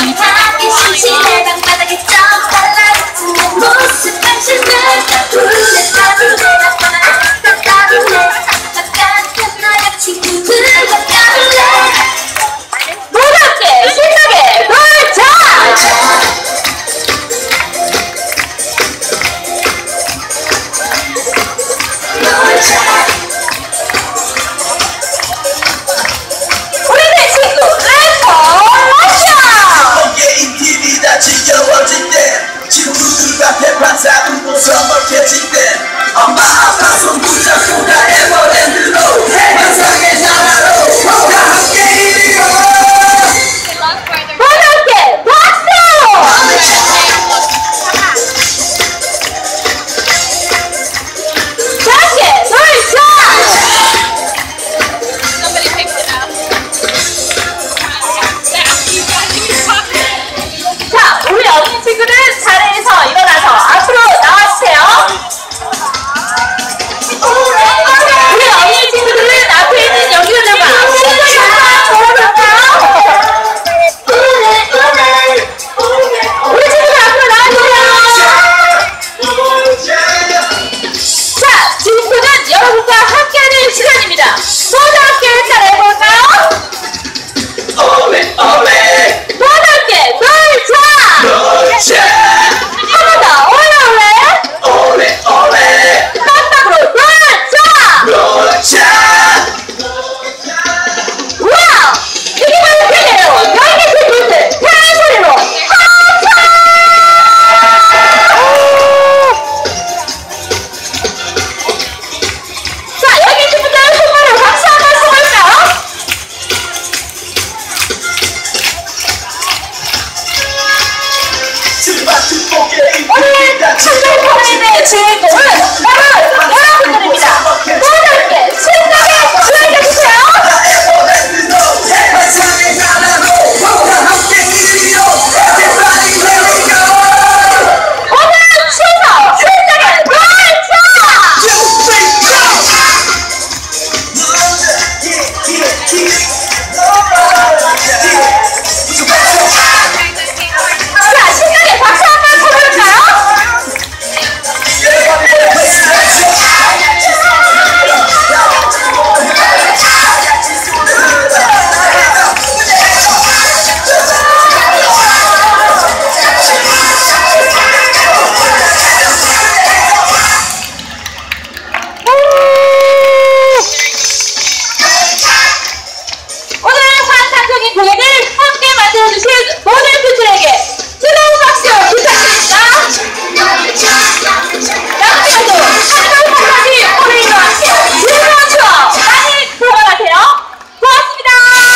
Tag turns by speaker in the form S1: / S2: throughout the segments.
S1: 하기 심심해 방바닥에 점 달라붙는 모습 당신은 불에 따르네 나 따르네 바깥은 너의 친구들과 따르네 모두 함께 신나게 놀자 우리들 친구 렛츠고 러시아
S2: 게임 TV 다 지겨워질 때 친구들과 대판사 울고 서먹해질 때 엄마 아빠 손 붙잡고 다 에버랜드로 환상의 나라로 다 함께 이리로
S1: 모두 함께 박수 자 함께 놀자
S3: Somebody picked it up.
S1: 자, 우리 어린이 친구들 자리에서 일어나서 앞으로 나와주세요. 우리 어린이 친구들은 앞에 있는 연기자들과 신나게 한번 놀아볼까요? 우리 친구들 앞으로 나와주세요. 자, 지금부터는 여러분과 함께하는 시간입니다. 모두 함께 따라해볼까요?
S2: 오래 오래
S1: 모두 함께 놀자!
S2: 놀자
S1: 한 번 더 오래
S2: 오래 오래
S1: 깜빡으로 놀자!
S2: 놀자
S1: 와우! 이게 바로 그대로 너희의 친구들 대소리로 합쳐! 자, 여기 친구들 손으로 박수 한번 쳐볼까요? 오늘 창조 포레이드의 주인공은 바로 여러분들입니다. 모두 함께 신나게 즐겨주세요.
S2: 에버랜드로 환상의 나라로 다 함께 이리로 Everybody let it go
S1: 오늘 춤도 신나게 놀자! 자, 신나게 박수 한번 쳐볼까요? 오늘 환상적인 공연을 함께 만들어주신 모든 분들에게 뜨거운 박수 부탁드립니다. 나중에도 한국 판타지 포레이드와 함께 즐거운 추억 많이 보관하세요. 고맙습니다.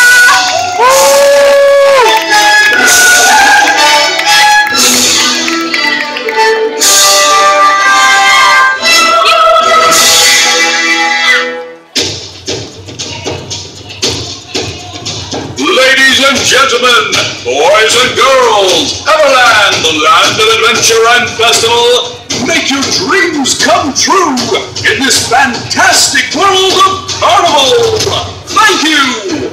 S4: Ladies and gentlemen, boys and girls, Everland, the land of adventure and festival, make your dreams come true in this fantastic world of carnival. Thank you.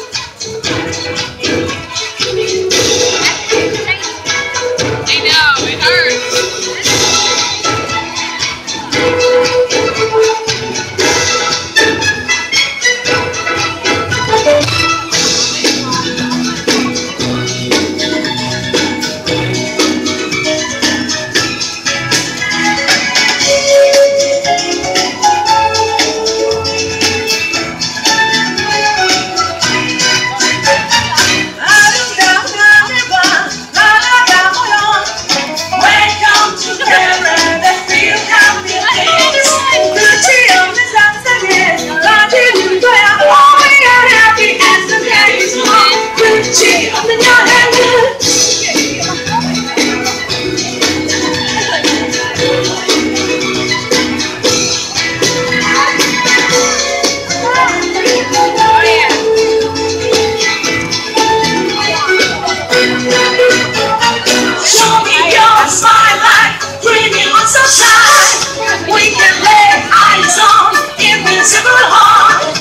S3: I know, it hurts.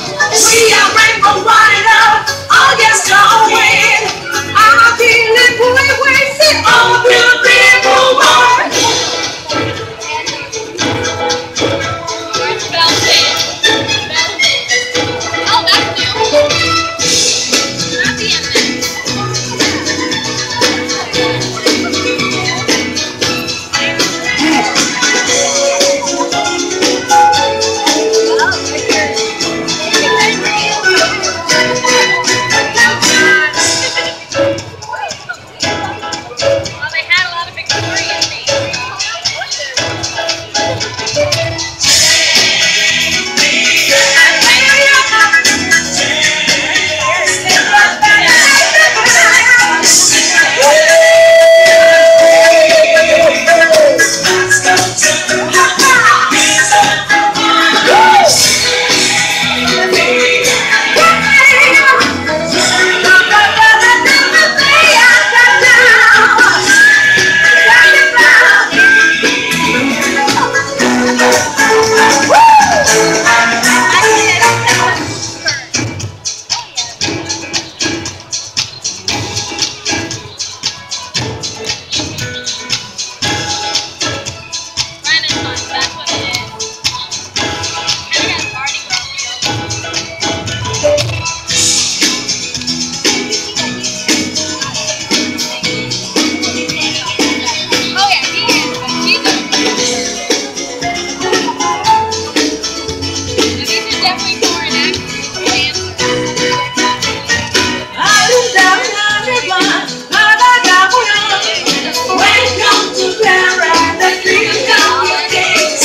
S3: We are rainbow, light it up, all yes, go win. I'm feeling
S2: all beautiful world.
S3: Where's Belton? Oh, that's new. Not the end then. Well, they had a lot of Victorian things. Renaissance, that's what it is. Kinda got Mardi Gras feel. Oh yeah, he is, but she's and these are definitely more enacted
S2: Welcome to Paradise, the dream of your days.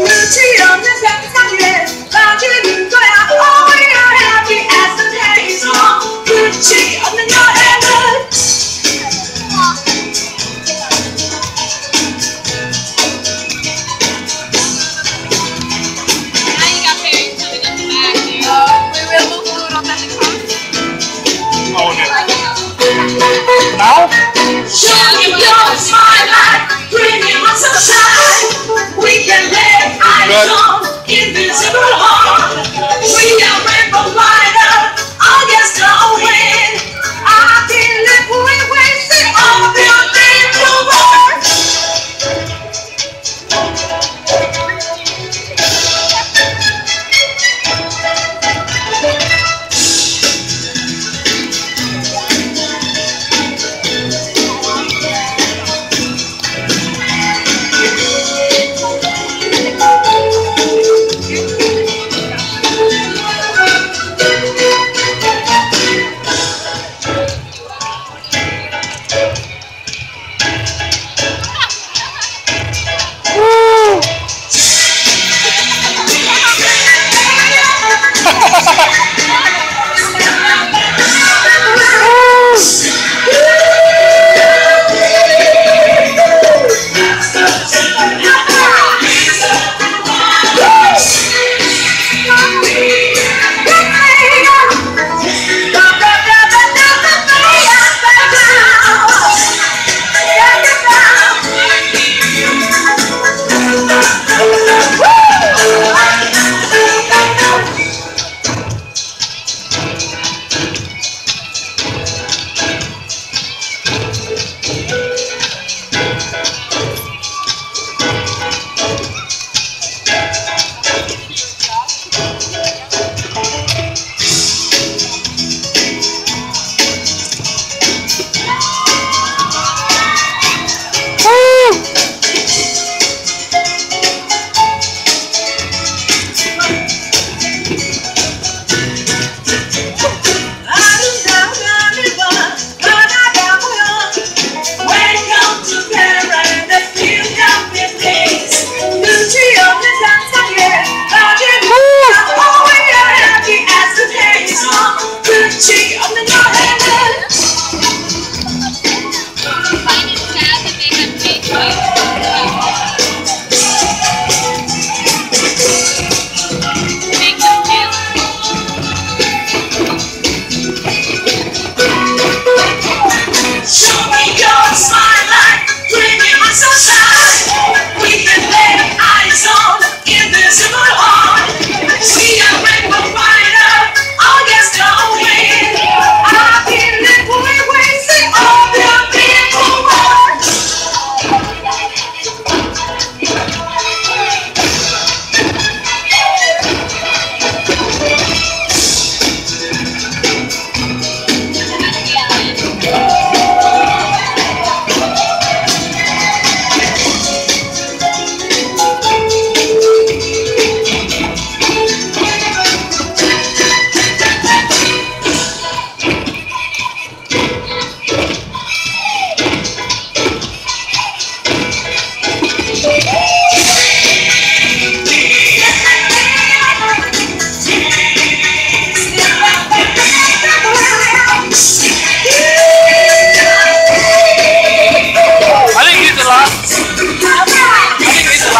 S2: Oh, we are happy as the days long. Gucci on the north and
S3: Now you got Perry coming up the back there. We will move food on that
S4: Now?
S2: show me your smile light, bringing us sunshine. We can lay eyes on invisible heart. We are rainbow rider, August wind. I can live with wasting all beautiful world.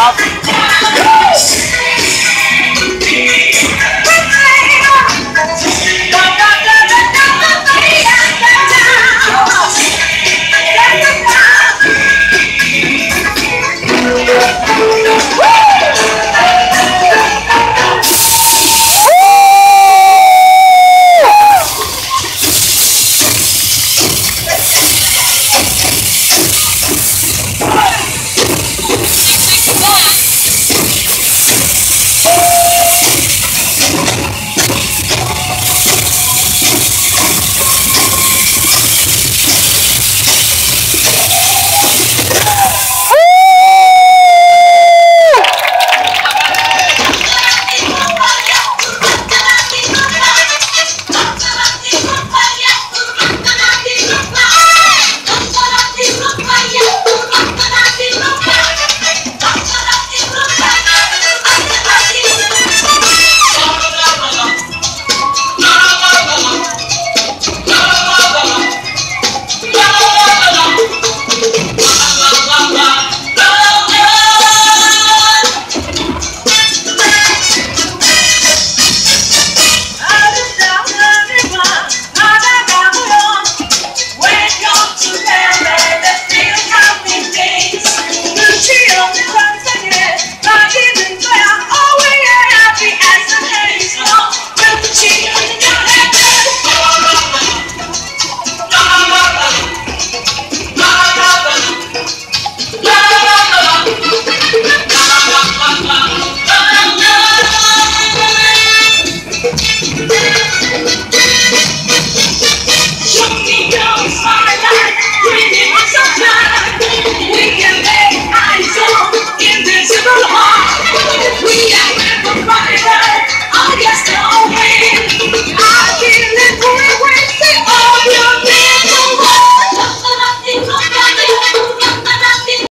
S5: off.